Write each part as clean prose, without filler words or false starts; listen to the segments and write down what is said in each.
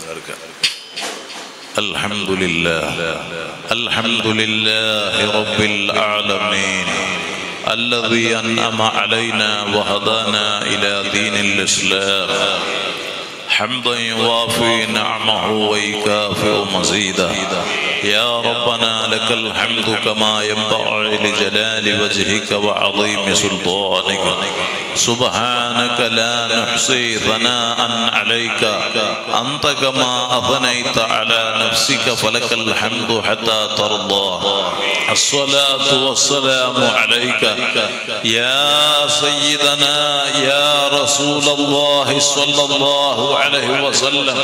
الحمد لله رب العالمين الذي أنعم علينا وهدانا إلى دين الإسلام حمدا يوافي نعمه ويكافئ مزيدا يا ربنا لك الحمد كما ينبغي لجلال وجهك وعظيم سلطانك سبحانك لا نحصي ثناء عليك أنت كما أثنيت على نفسك فلك الحمد حتى ترضى الصلاة والسلام عليك يا سيدنا يا رسول الله صلى الله عليه وسلم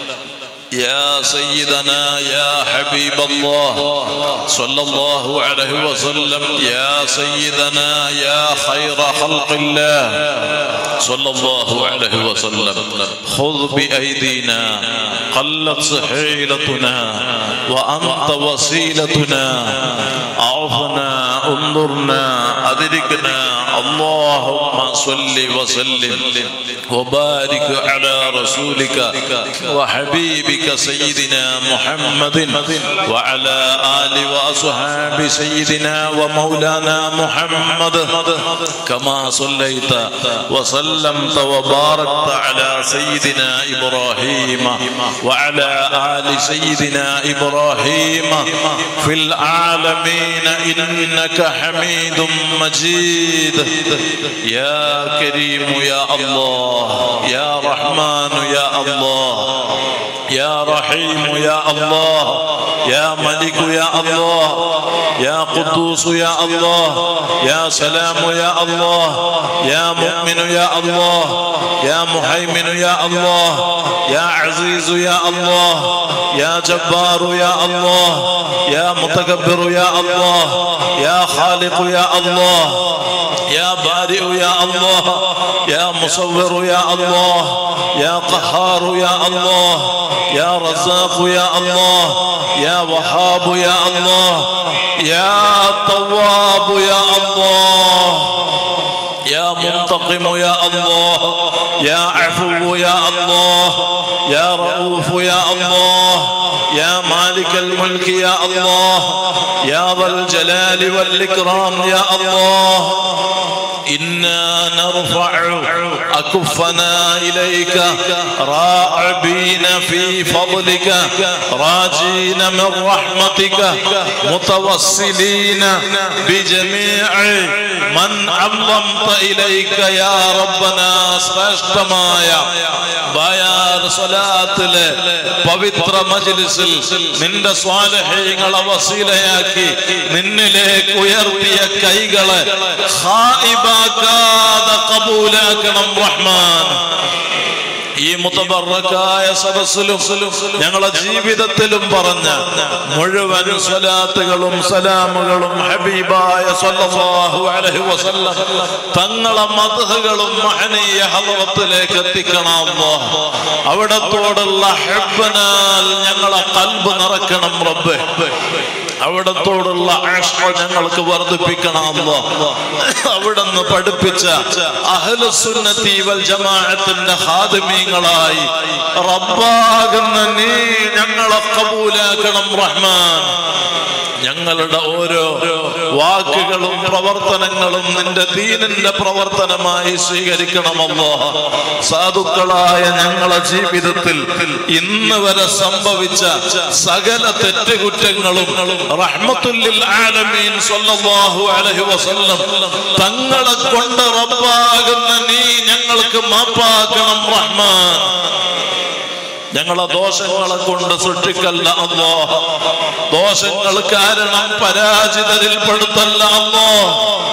يا سيدنا يا حبيب الله صلى الله عليه وسلم يا سيدنا يا خير خلق الله صلى الله عليه وسلم خذ بأيدينا قلت حيلتنا وأنت وسيلتنا أعفنا انظرنا أدركنا اللهم صل وسلم وبارك على رسولك وحبيبك سيدنا محمد وعلى آل وأصحاب سيدنا ومولانا محمد كما صليت وسلمت وباركت على سيدنا إبراهيم وعلى آل سيدنا إبراهيم في العالمين إنك حميد مجيد يا كريم يا الله يا رحمن يا الله يا رحيم يا الله يا ملك يا الله يا قدوس يا الله يا سلام يا الله يا مؤمن يا الله يا مهيمن يا الله يا عزيز يا الله يا جبار يا الله يا متكبر يا الله يا خالق يا الله يا بارئ يا الله يا مصور يا الله يا قهار يا الله يا رزاق يا الله يا وهاب يا الله يا تواب يا الله يا منتقم يا الله يا عفو يا الله يا رؤوف يا الله يا مالك الملك يا الله يا ذا الجلال والإكرام يا الله إنا نرفع أكفنا إليك راعبين في فضلك راجين من رحمتك متوسلين بجميع من عظمت إليك يا ربنا ശ്രേഷ്ഠമായ ബയാൻ സ്വലാത്തിലെ പവിത്ര മജ്ലിസിൽ നിന്റെ സ്വാലിഹീങ്ങളെ വസീലയാക്കി നിന്നിലേക്ക് ഉയർത്തിയ കൈകളെ ഖായിബാക്കാതെ ഖബൂലാക്കണം റഹ്മാൻ. ഈ മുതബറക്കായ സദസ്സിലും ഞങ്ങളുടെ ജീവിതത്തിലും പറഞ്ഞ മുഴുവൻ സ്വലാത്തുകളും സലാമുകളും ഹബീബായ സ്വല്ലല്ലാഹു അലൈഹി വസല്ലം തങ്ങളെ മദ്ഹുകളും മഹനീയ ഹളറത്തിലേക്ക് എത്തിക്കണം അല്ലാഹ്. അവിടത്തോടുള്ള ഹബ്ബനാൽ ഞങ്ങളെ ഖൽബ് നിറക്കണം റബ്ബേ. അവിടത്തോടുള്ള ഇഷ്ഖ് ഞങ്ങൾക്ക് വർദ്ധിപ്പിക്കണം അല്ലാഹ്. അവിടുന്ന് പഠിപ്പിച്ച അഹ്ലുസുന്നത്തി വൽ ജമാഅത്തിന്റെ ഖാദിമീങ്ങളായി റബ്ബാകുന്ന നീ ഞങ്ങളെ ഖബൂലാക്കണം റഹ്മാൻ. ഞങ്ങളുടെ ഓരോ വാക്കുകളും പ്രവർത്തനങ്ങളും നിന്റെ ദീനിന്റെ പ്രവർത്തനമായി സ്വീകരിക്കണം അല്ലാഹ്. സാധുക്കളായ ഞങ്ങളുടെ ജീവിതത്തിൽ ഇന്ന് വരെ സംഭവിച്ച സകല തെറ്റുകുറ്റങ്ങളും റഹ്മത്തുൽ ലിൽ ആലമീൻ സ്വല്ലല്ലാഹു അലൈഹി വസല്ലം തങ്ങളെ കൊണ്ട് റബ്ബാകുന്ന നീ ഞങ്ങൾക്ക് മാപ്പാക്കണം റഹ്മാൻ. ഞങ്ങളെ ദോഷങ്ങളെ കൊണ്ട് സൃഷ്ടിക്കല്ല അല്ലാഹ്. ദോഷങ്ങൾ കാരണം പരാജിതരിൽ പെടുത്തല്ല അല്ലാഹ്.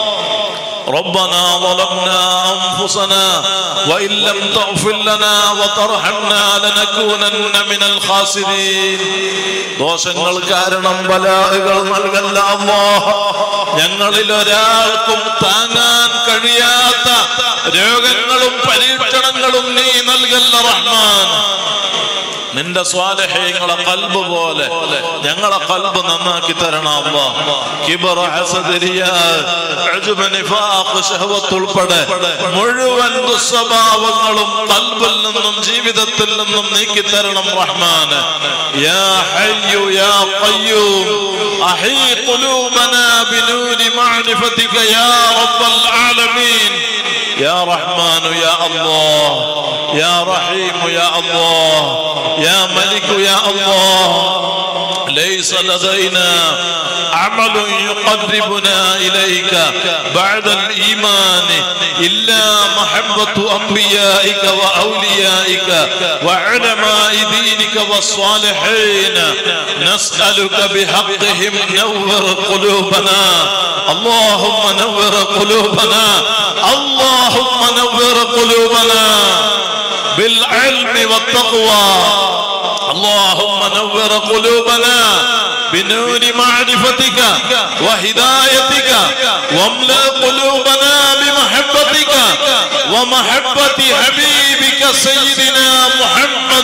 ربنا ظلمنا أنفسنا وإن لم تغفر لنا وترحمنا لنكونن من الخاسرين. ദോഷങ്ങൾ കാരണം ബലാകൾ നൽകല്ല അല്ലാഹ്. ഞങ്ങളിൽ ഒരാൾക്കും താങ്ങാൻ കഴിയാത്ത രോഗങ്ങളും പരീക്ഷണങ്ങളും നീ നൽകല്ല റഹ്മാൻ. നിന്റെ സ്വാലിഹീങ്ങളെ ഖൽബ് പോലെ ഞങ്ങളെ ഖൽബ് നന്നാക്കി തരണം അല്ലാഹ്. കിബ്ർ, ഹസദ്, റിയാ, ഉജ്ബ്, നിഫാഖ്, ശഹവത്ത് ഉൾപ്പെടെ മുഴുവൻ ദുസ്വഭാവങ്ങളും ഖൽബിൽ നിന്നും ജീവിതത്തിൽ നിന്നും നീക്കി തരണം റഹ്മാൻ. യാ ഹയ്യു യാ ഖയ്യൂം അഹീ ഖുലൂബനാ ബിനൂരി മഅരിഫതിക യാ റബ്ബൽ ആലമീൻ. യാ റഹ്മാൻ യാ അല്ലാഹ്, യാ റഹീം യാ അല്ലാഹ്, യാ മലിക് യാ അല്ലാഹ്. ليس لدينا عمل يقربنا إليك بعد الإيمان إلا محبة أنبيائك وأوليائك وعلماء دينك والصالحين. نسألك بحقهم نور قلوبنا، اللهم نور قلوبنا، اللهم نور قلوبنا بالعلم والتقوى. اللهم نور قلوبنا بنور معرفتك وهدايتك، واملأ قلوبنا بمحبتك ومحبة حبيبك سيدنا محمد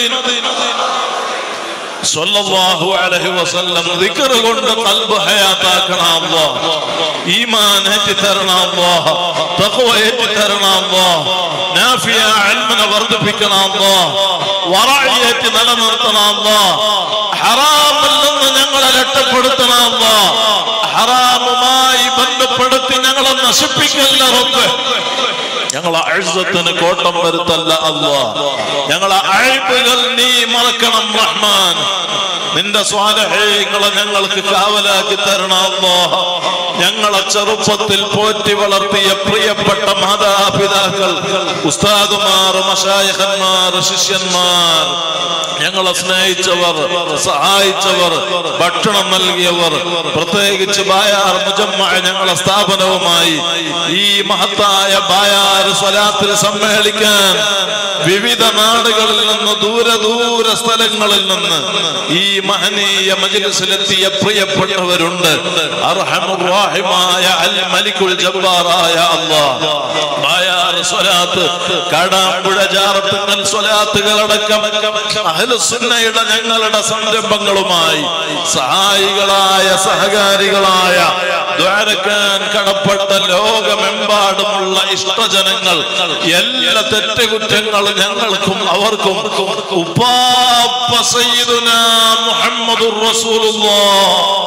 സല്ലല്ലാഹു അലൈഹി വസല്ലം. ദിക്ർ കൊണ്ട് ഖൽബ് ഹയാത്താക്കണം അല്ലാഹ്, ഈമാൻ ഏറ്റി തരണം അല്ലാഹ്, തഖ്വ ഏറ്റി തരണം അല്ലാഹ്, നാഫിയ ഇൽമിനെ വർദ്ധിപ്പിക്കണം അല്ലാഹ്, വറഇയത്ത് നിലനിർത്തണം അല്ലാഹ്, ഹറാമിൽ നിന്ന് ഞങ്ങളെ രക്ഷപ്പെടുത്തണം അല്ലാഹ്, ഹറാമുമായി ബന്ധപ്പെടുത്തി ഞങ്ങളെ നശിപ്പിക്കല്ല റബ്ബേ. ഞങ്ങളെ ഇസ്സത്തിന് കോട്ടം വരുത്തല്ല അല്ലാഹ്. ഞങ്ങളെ അയ്ബുകൾ നീ മറക്കണം റഹ്മാൻ. നിന്റെ സ്വാലിഹീങ്ങളെ ഞങ്ങൾക്ക് കാവലാക്കി തരണം അല്ലാഹ്. ഞങ്ങളെ ചെറുപ്പത്തിൽ പോറ്റി വളർത്തിയ പ്രിയപ്പെട്ട മാതാപിതാക്കൾ, ഉസ്താദുമാർ, മശായിഖന്മാർ, ശിഷ്യന്മാർ, ഞങ്ങളെ സ്നേഹിച്ചവർ, സഹായിച്ചവർ, ഭക്ഷണം നൽകിയവർ, പ്രത്യേകിച്ച് ബായാർ മുജമ്മഅ ഞങ്ങളെ സ്ഥാപനവുമായി ഈ മഹത്തായ ബായാർ സ്വലാത്തിൽ സമ്മേളിക്കാൻ വിവിധ നാടുകളിൽ നിന്ന്, ദൂര സ്ഥലങ്ങളിൽ നിന്ന് ഈ മഹനീയ മജ്ലിസിലെത്തിയ പ്രിയപ്പെട്ടവരുണ്ട്. അർഹമുർ റഹീമായ അൽ മലിക്കുൽ ജബ്ബാറായ അല്ലാഹ്, ബായാർ സ്വലാത്ത്, കാടാമ്പുഴ ജാറത്തുൽ സ്വലാത്തുകളടക്കം അഹ്ലുസുന്നയുടെ ഞങ്ങളുടെ സംരംഭങ്ങളുമായി സഹായികളായ, സഹകാരികളായ, ദ്വാരക്കാൻ കടപ്പെട്ട ലോകമെമ്പാടുമുള്ള ഇഷ്ടജനങ്ങൾ, എല്ലാ തെറ്റുകുറ്റങ്ങളും ഞങ്ങൾക്കും അവർക്കും ഉപ്പാപ്പ സയ്യിദുനാ മുഹമ്മദുർ റസൂലുള്ളാഹ്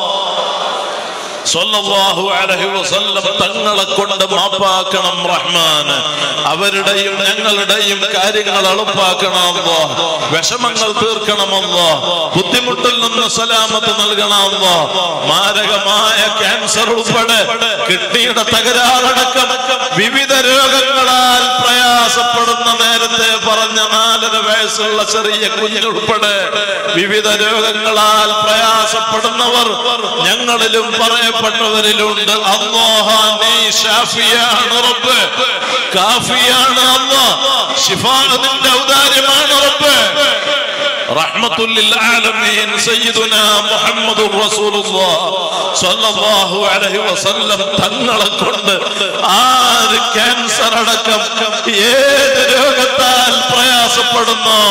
സ്വല്ലല്ലാഹു അലൈഹി വസല്ലം തങ്ങളെ കൊണ്ട് മാപ്പാക്കണം റഹ്മാൻ. അവരുടെയും ഞങ്ങളുടെയും കാര്യങ്ങൾ എളുപ്പാക്കണം അല്ലാഹ്, വിഷമങ്ങൾ തീർക്കണം അല്ലാഹ്, ബുദ്ധിമുട്ടിൽ നിന്ന് സലാമത്ത് നൽകണം അല്ലാഹ്. മാരകമായ ക്യാൻസർ ഉൾപ്പെടെ കിഡ്നിയുടെ തകരാറടക്കം വിവിധ രോഗങ്ങളാൽ പ്രയാസപ്പെടുന്ന, നേരത്തെ പറഞ്ഞ 4.5 വയസ്സുള്ള ചെറിയ കുഞ്ഞുൾപ്പെടെ വിവിധ രോഗങ്ങളാൽ പ്രയാസപ്പെടുന്നവർ ഞങ്ങളിലും പറയപ്പെട്ടവരിലുണ്ട്. അല്ലാഹ് നീ ശാഫിയാണ് റബ്ബ്, കാഫിയാണ് അല്ലാഹ്, ശിഫാ നിന്റെ ഔദാര്യമാണ് റബ്ബ്. റഹ്മത്തുൽ ലിൽ ആലമീൻ സയ്യിദുനാ മുഹമ്മദുർ റസൂലുള്ളാഹ് സ്വല്ലല്ലാഹു അലൈഹി വസല്ലം തങ്ങളെ കൊണ്ട് ആര് ക്യാൻസർ അടക്കം ഏത് രോഗത്താൽ പ്രയാസപ്പെടുന്നു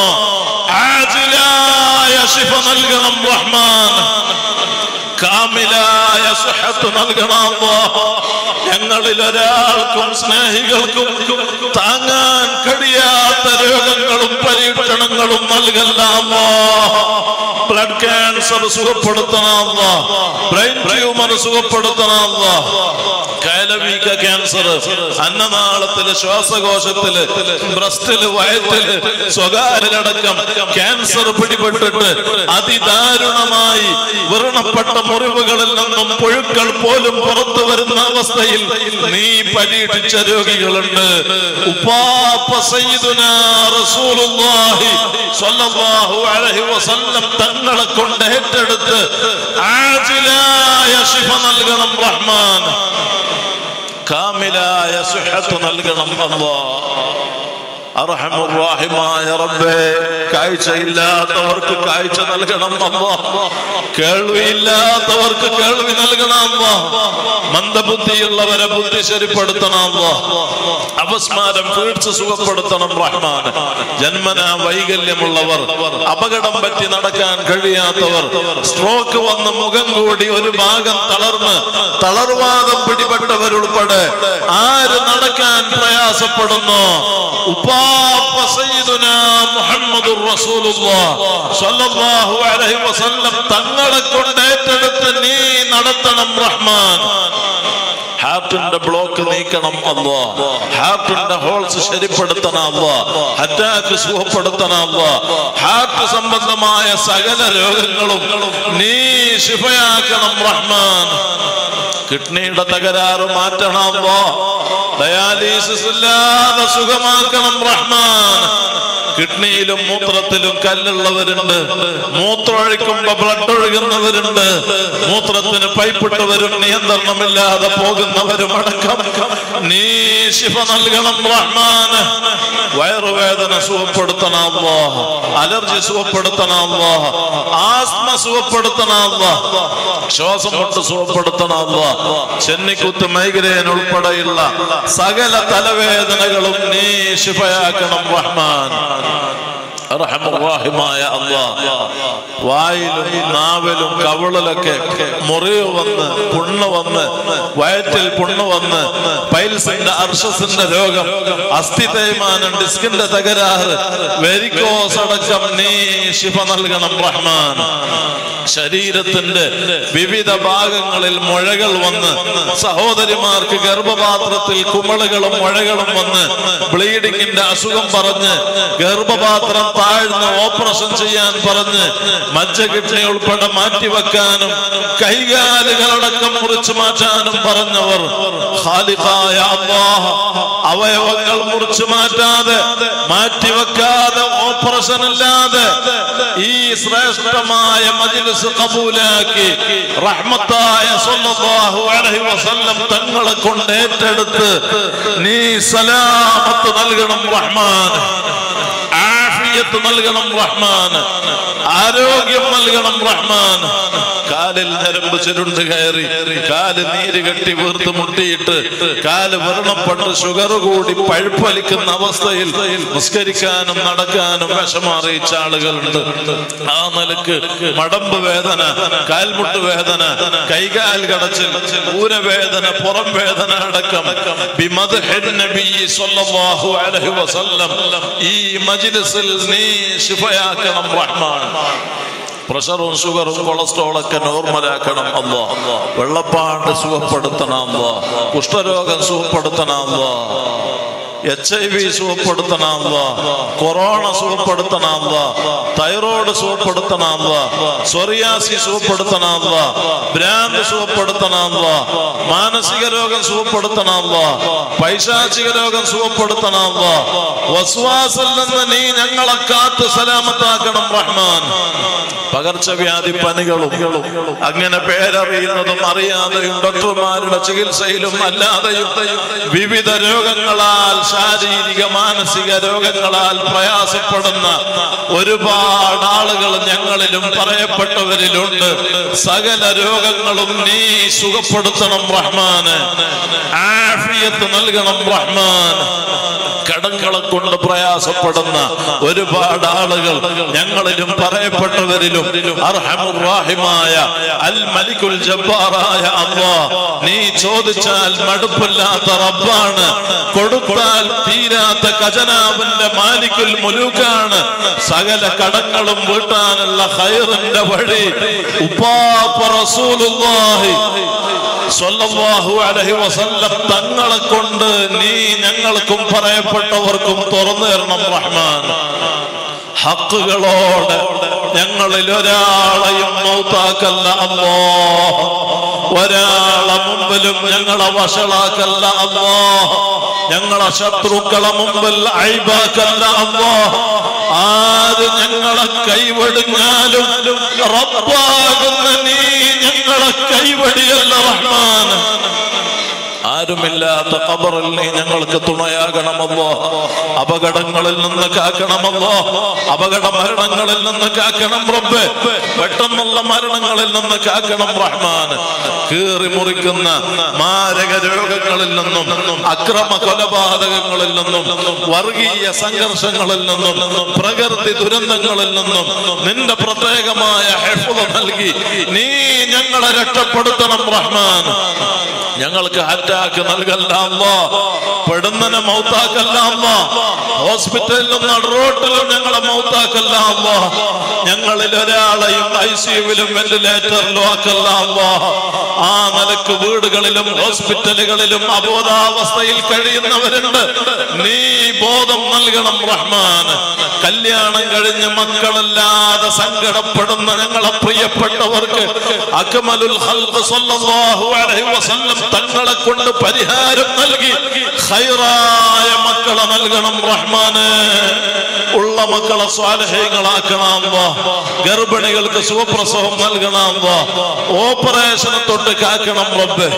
ആജിലായ ശിഫ നൽകണം റഹ്മാൻ. കാമിലായ സുഹത്ത് നൽകണം അല്ലാഹ്. ഞങ്ങളിൽ ഒരാൾക്കും സ്നേഹികൾക്കും താങ്ങാൻ കഴിയാത്ത രോഗങ്ങളും പരീക്ഷണങ്ങളും നൽകല്ല അല്ലാഹ്. ബ്ലഡ് ക്യാൻസർ സുഖപ്പെടുത്തണം അല്ലാഹ്, ബ്രെയിൻ ട്യൂമർ സുഖപ്പെടുത്തണം അല്ലാഹ്, കൈലവീക ക്യാൻസർ, അന്നനാളത്തില്, ശ്വാസകോശത്തില്, ബ്രസ്റ്റില്, വയറ്റില്, സ്വകാര്യടക്കം ക്യാൻസർ പിടിപെട്ടിട്ട് അതിദാരുണമായി വ്രണപ്പെട്ട മുറിവുകളിൽ നിന്നും പുഴുക്കൾ പോലും പുറത്തു വരുന്ന അവസ്ഥയിൽ നീ പരീക്ഷിച്ച രോഗികളുണ്ട്. ഉപ്പാപ്പ സയ്യിദുനാ റസൂലുള്ളാഹി സ്വല്ലല്ലാഹു അലൈഹി വസല്ലം തങ്ങളെ കൊണ്ട് ഏറ്റെടുത്ത് ആജിലായ ശിഫ നൽകണം റഹ്മാൻ. കാമിലായ സുഹത്ത് നൽകണം അല്ലാഹ്. അർഹമുർ റഹീമായ റബ്ബേ, കാഴ്ചയില്ലാത്തവർക്ക് കാഴ്ച നൽകണം അല്ലാഹ്, കേൾവിയില്ലാത്തവർക്ക് കേൾവി നൽകണം അല്ലാഹ്, മന്ദബുദ്ധിയുള്ളവരെ ബുദ്ധി ശരിപ്പെടുത്തണം അല്ലാഹ്, അപസ്മാരം ഫീഡ്സ് സുഖപ്പെടുത്തണം റഹ്മാൻ, ജന്മനാ വൈകല്യമുള്ളവർ, അപകടം പറ്റി നടക്കാൻ കഴിയാത്തവർ, സ്ട്രോക്ക് വന്ന് മുഖം കൂടി ഒരു ഭാഗം തളർന്ന് തളർവാദം പിടിപെട്ടവരുൾപ്പെടെ ആര് നടക്കാൻ പ്രയാസപ്പെടുന്നു, ഉപ്പാപ്പ സയ്യിദുനാ മുഹമ്മദുർ റസൂലുള്ളാഹ് സ്വല്ലല്ലാഹു അലൈഹി വസല്ലം തങ്ങളെ കൊണ്ട് ഏറ്റെടുത്ത് നീ നടത്തണം റഹ്മാൻ. ഹാർട്ടിന്റെ ബ്ലോക്ക് നീക്കണം അല്ലാഹ്, ഹാർട്ടിന്റെ ഹോൾസ് ശരിപ്പെടുത്തണം അല്ലാഹ്, അറ്റാക്ക് സുഖപ്പെടുത്തണം അല്ലാഹ്, ഹാർട്ട് സംബന്ധമായ സകല രോഗങ്ങളും നീ ശിഫയാക്കണം റഹ്മാൻ. കിഡ്നിയുടെ തകരാറ് മാറ്റണം അല്ലാഹ്, ഡയാലിസിസ് ഇല്ലാതെ സുഖമാക്കണം റഹ്മാൻ. കിഡ്നിയിലും മൂത്രത്തിലും കല്ലുള്ളവരുണ്ട്, മൂത്രമൊഴിക്കുമ്പോ ബ്ലഡ് ഒഴുകുന്നവരുണ്ട്, മൂത്രത്തിന് പൈപ്പിട്ടവരും നിയന്ത്രണമില്ലാതെ പോകുന്നവരും അടക്കം നീ ശിഫ നൽകണം റഹ്മാൻ. വയറുവേദന സുഖപ്പെടുത്തണം അല്ലാഹ്, അലർജി സുഖപ്പെടുത്തണം അല്ലാഹ്, ആസ്മ സുഖപ്പെടുത്തണം അല്ലാഹ്, ശ്വാസം മുട്ട് സുഖപ്പെടുത്തണം അല്ലാഹ്, ചെന്നിക്കുത്ത് മൈഗ്രേൻ ഉൾപ്പെടെയുള്ള സകല തലവേദനകളും നീ ശിഫയാക്കണം റഹ്മാൻ. റഹ്മാനായ അല്ലാഹ്, വായിലും നാവിലും കവിളിലൊക്കെ മുറിവ് വന്ന് പുണ്ണ് വന്ന് വയറ്റിൽ പുണ്ണ് വന്ന് പൈൽസിന്റെ അർശസിന്റെ രോഗം, അസ്ഥി തേയ്മാനം, ഡിസ്കിന്റെ തകരാറ്, വെരിക്കോസ് അടക്കം നീ ശിഫ നൽകണം റഹ്മാൻ. ശരീരത്തിന്റെ വിവിധ ഭാഗങ്ങളിൽ മുഴകൾ വന്ന് സഹോദരിമാർക്ക് ഗർഭപാത്രത്തിൽ കുമിളുകളും മുഴകളും വന്ന് ബ്ലീഡിങ്ങിന്റെ അസുഖം പറഞ്ഞ് ഗർഭപാത്രം താഴ്ന്ന് ഓപ്പറേഷൻ ചെയ്യാൻ പറഞ്ഞ് മജ്ജകിഡ്നി ഉൾപ്പെടെ മാറ്റിവെക്കാനും കൈകാലുകളടക്കം മുറിച്ചു മാറ്റാനും പറഞ്ഞവർ ഖാലിഖായ അല്ലാഹ് അവയവങ്ങൾ മുറിച്ചു മാറ്റാതെ മാറ്റിവെക്കാതെ ഓപ്പറേഷൻ ഇല്ലാതെ ഈ ശ്രേഷ്ഠമായ മജ്ലിസ് ഖബൂലാക്കി റഹ്മത്തായ സ്വല്ലല്ലാഹു അലൈഹി വസല്ലം തങ്ങളെ കൊണ്ട് ഏറ്റെടുത്ത് നീ സലാമത്ത് നൽകണം റഹ്മാൻ, ആഫിയത്ത് നൽകണം റഹ്മാൻ, ആരോഗ്യം നൽകണം റഹ്മാൻ. കാലിൽ ഞരമ്പ് ചുരുണ്ട് കയറി കാല് നീര് കെട്ടി വീർത്ത് മുട്ടിയിട്ട് കാല് വ്രണപ്പെട്ട് ഷുഗർ കൂടി പഴുപ്പലിക്കുന്ന അവസ്ഥയിൽ നിസ്കരിക്കാനും നടക്കാനും വിഷമറിയിച്ച ആളുകളുണ്ട്. ആ നിലക്ക് മടമ്പ് വേദന, കാൽമുട്ട് വേദന, കൈകാൽ കടച്ചിൽ, ഊരവേദന, പുറം വേദന അടക്കം ബിമദ്ഹിൻ നബി സ്വല്ലല്ലാഹു അലൈഹി വസല്ലം ഈ മജ്ലിസിൽ നീ ശിഫയാക്കണം റഹ്മാൻ. പ്രഷറും ഷുഗറും കൊളസ്ട്രോളൊക്കെ നോർമലാക്കണം അല്ലാഹ്, വെള്ളപ്പാണ്ട് സുഖപ്പെടുത്തണം അല്ലാഹ്, കുഷ്ഠരോഗം സുഖപ്പെടുത്തണം അല്ലാഹ്, HIV സുഖപ്പെടുത്തണം അല്ലാഹ്, കൊറോണ സുഖപ്പെടുത്തണം അല്ലാഹ്, തൈറോയ്ഡ് സുഖപ്പെടുത്തണം അല്ലാഹ്, സോറിയാസിസ് സുഖപ്പെടുത്തണം അല്ലാഹ്, ഭ്രാന്ത് സുഖപ്പെടുത്തണം അല്ലാഹ്, മാനസിക രോഗം സുഖപ്പെടുത്തണം അല്ലാഹ്, പൈശാചിക രോഗം സുഖപ്പെടുത്തണം അല്ലാഹ്, വസ്വാസിൽ നിന്ന് നീ ഞങ്ങളെ കാത്ത് സലാമത്താക്കണം റഹ്മാൻ. പകർച്ചവ്യാധി പനികളും അങ്ങനെ പേരറിയുന്നതും അറിയാതെയും ഡോക്ടർമാരുടെ ചികിത്സയിലും അല്ലാതെയും വിവിധ രോഗങ്ങളാൽ, ശാരീരിക മാനസിക രോഗങ്ങളാൽ പ്രയാസപ്പെടുന്ന ഒരുപാട് ആളുകൾ ഞങ്ങളിലും പറയപ്പെട്ടവരിലുണ്ട്. സകല രോഗങ്ങളും നീ സുഖപ്പെടുത്തണം റഹ്മാന്, ആഫിയത്ത് നൽകണം റഹ്മാൻ. കടങ്ങളെ കൊണ്ട് പ്രയാസപ്പെടുന്ന ഒരുപാട് ആളുകൾ ഞങ്ങളിലും പറയപ്പെട്ടവരിലും അർഹമുർ റഹീമായ അൽ മലിക്കുൽ ജബ്ബാറായ അല്ലാഹ് നീ ചോദിച്ചാൽ മടുപ്പില്ലാത്ത റബ്ബാണ്, കൊടുത്താൽ തീരാത്ത ഖജനാവിന്റെ മാലിക്കുൽ മുലൂക്കാണ്. സകല കടങ്ങളും വീട്ടാനുള്ള ഖൈറിന്റെ വഴി ഉപ്പാപ്പ റസൂലുള്ളാഹി സ്വല്ലല്ലാഹു അലൈഹി വസല്ലം തങ്ങളെ കൊണ്ട് നീ ഞങ്ങൾക്കും പറയപ്പെട്ടവർക്കും തുറന്നു തരണം റഹ്മാൻ. ഹക്കുകളോടെ ഞങ്ങളിൽ ഒരാളെയും മൗത്താക്കല്ല അല്ലാഹ്, ഒരാളെ മുമ്പിലും ഞങ്ങളെ വഷളാക്കല്ല അല്ലാഹ്, ഞങ്ങളെ ശത്രുക്കളെ മുമ്പിൽ ഐബാക്കല്ല അല്ലാഹ്. ആര് ഞങ്ങളെ കൈവടിഞ്ഞാലും റബ്ബാകുന്ന നീ ഞങ്ങളെ കൈവടിയല്ല റഹ്മാൻ. ആരുമില്ലാത്ത ഖബറിൽ നീ ഞങ്ങൾക്ക് തുണയാകണമല്ലോ. അപകടങ്ങളിൽ നിന്ന് കാക്കണമല്ലോ. അപകട മരണങ്ങളിൽ നിന്ന് കാക്കണം റബ്ബേ. പെട്ടെന്നുള്ള മരണങ്ങളിൽ നിന്ന് കാക്കണം റഹ്മാൻ. കീറി മുറിക്കുന്ന മാരക രോഗങ്ങളിൽ നിന്നും അക്രമ കൊലപാതകങ്ങളിൽ നിന്നും വർഗീയ സംഘർഷങ്ങളിൽ നിന്നും പ്രകൃതി ദുരന്തങ്ങളിൽ നിന്നും നിന്റെ പ്രത്യേകമായ ഹിഫ്ള് നൽകി നീ ഞങ്ങളെ രക്ഷപ്പെടുത്തണം റഹ്മാൻ. ഞങ്ങൾക്ക് അറ്റാക്ക് നൽകല്ല അല്ലാഹ്. പെടുന്നനെ മൗത്താക്കല്ല അല്ലാഹ്. ഹോസ്പിറ്റലിലും നടുറോട്ടിലും ഞങ്ങളെ മൗത്താക്കല്ല അല്ലാഹ്. ഞങ്ങളിൽ ഒരാളെയും ICUവിലും വെന്റിലേറ്ററിലും ആക്കല്ല അല്ലാഹ്. ആ നിലക്ക് വീടുകളിലും ഹോസ്പിറ്റലുകളിലും അബോധാവസ്ഥയിൽ കഴിയുന്നവരുണ്ട്. നീ ബോധം നൽകണം റഹ്മാൻ. കല്യാണം കഴിഞ്ഞ് മക്കളല്ലാതെ സങ്കടപ്പെടുന്ന ഞങ്ങളെ പ്രിയപ്പെട്ടവർക്ക് അക്മലുൽ ഖൽഖ് സ്വല്ലല്ലാഹു അലൈഹി വസല്ലം തങ്ങളെ കൊണ്ട് പരിഹാരം നൽകി ഖൈറായ മക്കളെ നൽകണം റഹ്മാനെ. ഉള്ള മക്കളെ സ്വാലിഹീങ്ങളാക്കണം അല്ലാഹ്. ഗർഭിണികൾക്ക് സുഖപ്രസവം നൽകണം അല്ലാഹ്. ഓപ്പറേഷനെ തൊട്ട് കാക്കണം റബ്ബേ.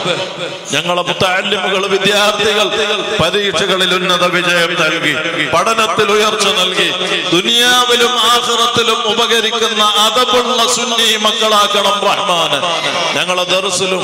ഞങ്ങളെ മുത്തഅല്ലിമുകൾ വിദ്യാർത്ഥികൾ പരീക്ഷകളിൽ ഉന്നത വിജയം നൽകി, പഠനത്തിൽ ഉയർച്ച നൽകി, ദുനിയാവിലും ആഖിറത്തിലും ഉപകരിക്കുന്ന അദബുള്ള സുന്നി മക്കളാക്കണം റഹ്മാൻ. ഞങ്ങളെ ദർസിലും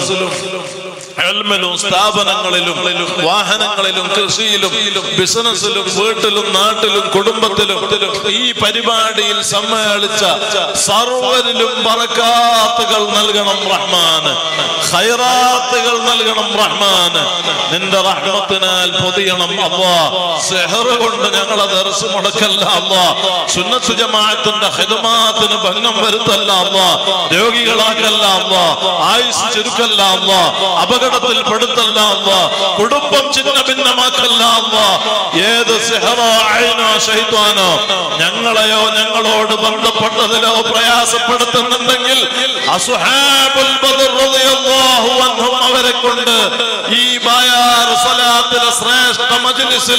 ഇൽമിലും സ്ഥാപനങ്ങളിലും വാഹനങ്ങളിലും കൃഷിയിലും ബിസിനസ്സിലും വീട്ടിലും നാട്ടിലും കുടുംബത്തിലും ഈ പരിപാടിയിൽ സമ്മേളിച്ച സർവരിലും ബറകാത്തുകൾ നൽകണം റഹ്മാൻ. ഖൈറാത്തുകൾ നൽകണം റഹ്മാൻ. നിന്റെ റഹ്മത്തിനാൽ പൊതിയണം അല്ലാഹ്. സിഹ്ർ കൊണ്ട് ഞങ്ങളെ ദർസ് മുടക്കല്ല അല്ലാഹ്. സുന്നത്ത് ജമാഅത്തിന്റെ ഖിദ്മാത്തിന് ഭംഗം വരുത്തല്ല അല്ലാഹ്. രോഗികളാക്കല്ല അല്ലാഹ്. ആയുസ് ചുരുക്കല്ല അല്ലാഹ്. അപകടത്തിൽ പെടുത്തല്ല അല്ലാഹ്. കുടുംബം ചിന്ന ഭിന്നമാക്കല്ല അല്ലാഹ്. ഏത് സിഹ്റോ ഐനോ ശൈത്വാനോ ഞങ്ങളെയോ ഞങ്ങളോട് ബന്ധപ്പെട്ടതിലോ പ്രയാസപ്പെടുത്തുന്നുണ്ടെങ്കിൽ അസ്ഹാബുൽ ബദർ റളിയല്ലാഹു അൻഹും അവരെ കൊണ്ട് ഈ ബയാർ സ്വലാത്തിലെ ശ്രേഷ്ഠ മജ്ലിസിൽ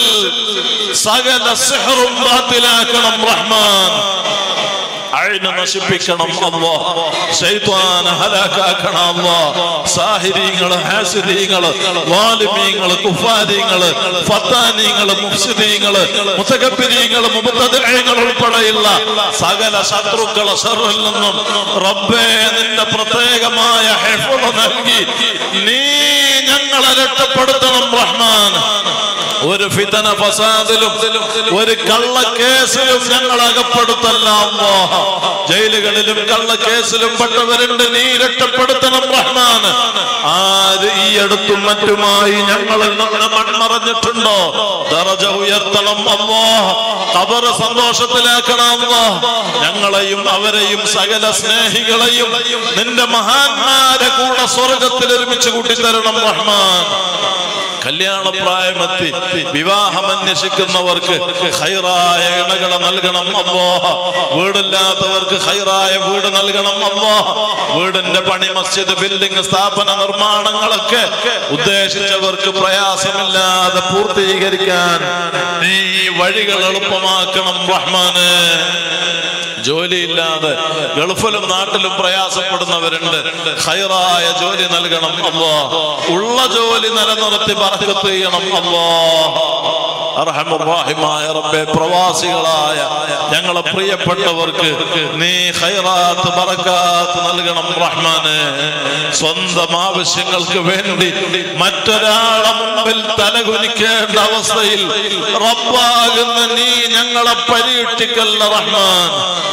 സകല സിഹ്റും ബാത്തിലാക്കണം റഹ്മാൻ. അയിനെ നശിപ്പിക്കണം അല്ലാഹ്. ശൈത്വാനെ ഹലാക്കാക്കണം അല്ലാഹ്. സാഹിരീങ്ങള്, ഹാസിദീങ്ങള്, വാലിമീങ്ങള്, കുഫാരീങ്ങള്, ഫത്താനീങ്ങള്, മുഫ്സിദീങ്ങള്, മുതകബ്ബിരീങ്ങള്, മുബ്തദിഈങ്ങള് ഉൾപ്പെടെയുള്ള സകല ശത്രുക്കളെ ശർറിൽ നിന്നും റബ്ബേ നിന്റെ പ്രത്യേകമായ ഹിഫ്ള് നൽകി നീ ഞങ്ങളെ രക്ഷപ്പെടുത്തണം റഹ്മാൻ. ഒരു ഫിതന ഫസാദിലും ഒരു കള്ളക്കേസിലും ഞങ്ങൾ അകപ്പെടുത്തല്ല അല്ലാഹ്. ജയിലുകളിലും കള്ളക്കേസിലും പെട്ടവരുണ്ട്, നീ രക്ഷപ്പെടുത്തണം റഹ്മാൻ. ആര് ഈ അടുത്തും മറ്റുമായി ഞങ്ങളിൽ നിന്ന് മൺമറഞ്ഞിട്ടുണ്ടോ ദറജ ഉയർത്തണം അല്ലാഹ്. ഖബർ സന്തോഷത്തിലാക്കണം അല്ലാഹ്. ഞങ്ങളെയും അവരെയും സകല സ്നേഹികളെയും നിന്റെ മഹാന്മാരെ കൂടെ സ്വർഗത്തിൽ ഒരുമിച്ച് കൂട്ടിത്തരണം റഹ്മാൻ. കല്യാണപ്രായമെത്തി വിവാഹം അന്വേഷിക്കുന്നവർക്ക് ഖൈറായ ഇണകളെ നൽകണം അല്ലാഹ്. വീടില്ലാത്തവർക്ക് ഖൈറായ വീട് നൽകണം അല്ലാഹ്. വീടിന്റെ പണി, മസ്ജിദ്, ബിൽഡിംഗ്, സ്ഥാപന നിർമ്മാണങ്ങളൊക്കെ ഉദ്ദേശിച്ചവർക്ക് പ്രയാസമില്ലാതെ പൂർത്തീകരിക്കാൻ നീ വഴികൾ എളുപ്പമാക്കണം റഹ്മാനെ. ജോലിയില്ലാതെ ഗൾഫിലും നാട്ടിലും പ്രയാസപ്പെടുന്നവരുണ്ട്, ഖൈറായ ജോലി നൽകണം അല്ലാഹ്. ഉള്ള ജോലി നിലനിർത്തി ബർക്കത്ത് ചെയ്യണം അല്ലാഹ്. അർഹമുർ റഹീമായ റബ്ബേ, പ്രവാസികളായ ഞങ്ങളെ പ്രിയപ്പെട്ടവർക്ക് നീ ഖൈറാത്ത് ബറകാത്ത് നൽകണം റഹ്മാനെ. സ്വന്തം ആവശ്യങ്ങൾക്ക് വേണ്ടി മറ്റൊരാളെ മുമ്പിൽ തലകുനിക്കേണ്ട അവസ്ഥയിൽ റബ്ബാകുന്ന നീ ഞങ്ങളെ പരീക്ഷിക്കല്ല റഹ്മാൻ.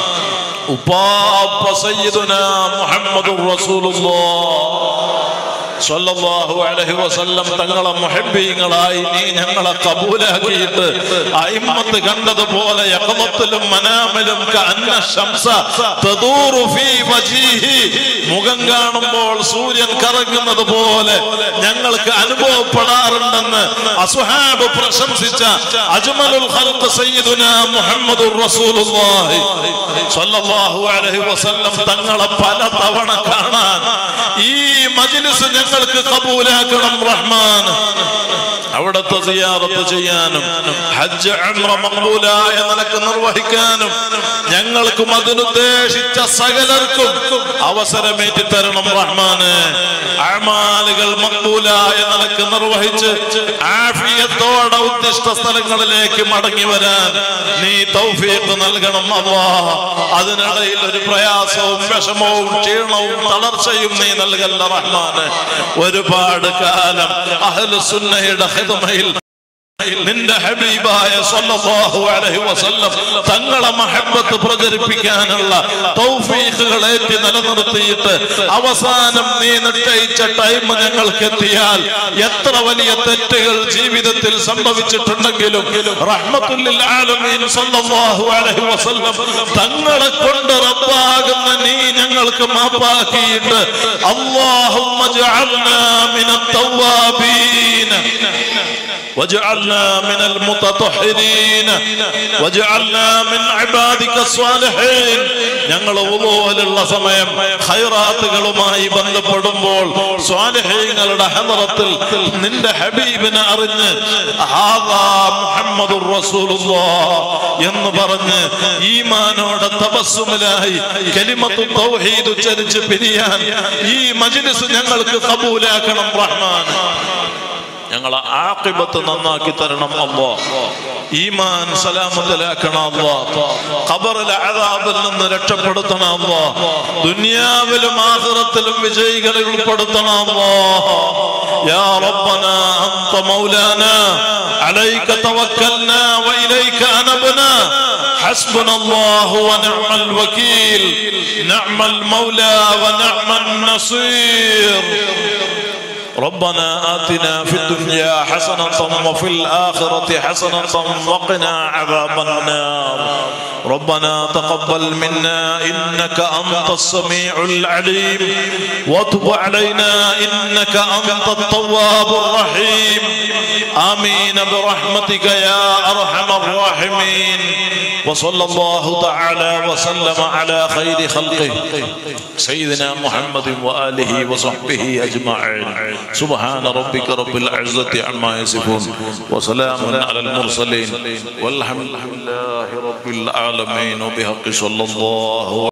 ഉപ്പാപ്പ സയ്യിദുനാ മുഹമ്മദുർ റസൂലുള്ളാഹ് സ്വല്ലല്ലാഹു അലൈഹി വസല്ലം തങ്ങളെ മുഹബ്ബീങ്ങളായി നീ ഞങ്ങളെ കബൂലാക്കിയിട്ട് അയിമ്മത്ത് കണ്ടതുപോലെ യഖദത്തിലും മനാമിലും കഅന്ന ശംസ തദൂറു ഫീ വജീഹി, മുഖം കാണുമ്പോൾ സൂര്യൻ കറങ്ങുന്നത് പോലെ ഞങ്ങൾക്ക് അനുഭവപ്പെടാറുണ്ടെന്ന് അസ്ഹാബ് പ്രശംസിച്ച അജ്മലുൽ ഖൽഖ് സയ്യിദുനാ മുഹമ്മദുർ റസൂലുള്ളാഹി സ്വല്ലല്ലാഹു അലൈഹി വസല്ലം തങ്ങളെ പല തവണ കാണാൻ ഈ മജ്ലിസ് ഞങ്ങൾക്ക് കബൂലാക്കണം റഹ്മാൻ. അവിടുത്തെ സിയാറത്ത് ചെയ്യാനും ഹജ്ജ് ഉംറ മഖ്ബൂലായ നിലക്ക് നിർവഹിക്കാനും ഞങ്ങൾക്കും അതിനുദ്ദേശിച്ച സകലർക്കും അവസരമേറ്റി തരണം റഹ്മാനെ. അഅമാലുകൾ മഖ്ബൂലായ നിലക്ക് നിർവഹിച്ച് ആഫിയത്തോടെ ഉദ്ദിഷ്ട സ്ഥലങ്ങളിലേക്ക് മടങ്ങി വരാൻ നീ തൗഫീഖ് നൽകണം അല്ലാഹ്. അതിനിടയിൽ ഒരു പ്രയാസവും വിഷമവും ക്ഷീണവും തളർച്ചയും നീ നൽകല്ല റഹ്മാനെ. ഒരുപാട് കാലം അഹ്ലുസുന്നയുടെ ഖിദ്മയിൽ നിന്റെ ഹബീബായ സല്ലല്ലാഹു അലൈഹി വസല്ലം തങ്ങളെ മഹബ്ബത്ത് പ്രചരിപ്പിക്കാനുള്ള തൗഫീഖുകൾ ഏറ്റി നിലനിർത്തിയിട്ട് അവസാനം നീ നിശ്ചയിച്ച ടൈം ഞങ്ങൾക്ക് എത്തിയാൽ എത്ര വലിയ തെറ്റുകൾ ജീവിതത്തിൽ സംഭവിച്ചിട്ടുണ്ടെങ്കിലും റഹ്മത്തുൽ ലിൽ ആലമീൻ സല്ലല്ലാഹു അലൈഹി വസല്ലം തങ്ങളെ കൊണ്ട് റബ്ബാകുന്ന നീ ഞങ്ങൾക്ക് മാപ്പാക്കിയിട്ട് അല്ലാഹുമ്മ ജഅൽനാ മിനത് തവ്വാബീൻ واجعلنا من المتطهرين واجعلنا من عبادك الصالحين. ഞങ്ങൾ വുളൂഅലുള്ള സമയം ഖൈറാത്തുകളുമായി ബന്ധപ്പെടുമ്പോൾ സ്വാലിഹീങ്ങളുടെ ഹദറത്തിൽ നിന്റെ ഹബീബിനെ അറിഞ്ഞ് ഹാദാ മുഹമ്മദുർ റസൂലുള്ളാഹ് എന്ന് പറഞ്ഞ് ഈമാനോടെ തബസ്സുമിലായി കലിമത്തു തൗഹീദ് ഉച്ചരിച്ച് പിരിയാൻ ഈ മജ്ലിസ് ഞങ്ങൾക്ക് ഖബൂലാക്കണം റഹ്മാൻ. ഞങ്ങളെ ആഖിബത്ത് നന്നാക്കി തരണം അല്ലാഹ്. ഈമാൻ സലാമത്തിലാക്കണം അല്ലാഹ്. ഖബറിലെ അദാബിൽ നിന്ന് രക്ഷപ്പെടുത്തണം അല്ലാഹ്. ദുനിയാവിലും ആഖിറത്തിലും വിജയികളിൽ ഉൾപ്പെടുത്തണം അല്ലാഹ്. യാ റബ്ബനാ അൻത മൗലാനാ അലൈക തവക്കൽനാ വഇലൈക അനബ്നാ ഹസ്ബുനല്ലാഹു വനിഅമൽ വകീൽ നിഅമൽ മൗലാ വനിഅമൻ നസീർ. ربنا آتنا في الدنيا حسنة وفي الآخرة حسنة وقنا عذاب النار. ربنا تقبل منا إنك أنت السميع العليم وتب علينا إنك أنت التواب الرحيم. آمين برحمتك يا أرحم الراحمين. وصلى الله تعالى وسلم على خير خلقه سيدنا محمد وآله وصحبه أجمعين. سبحان ربك رب العزة عما يصفون وسلام على المرسلين والحمد لله رب العالمين وبحق صلى الله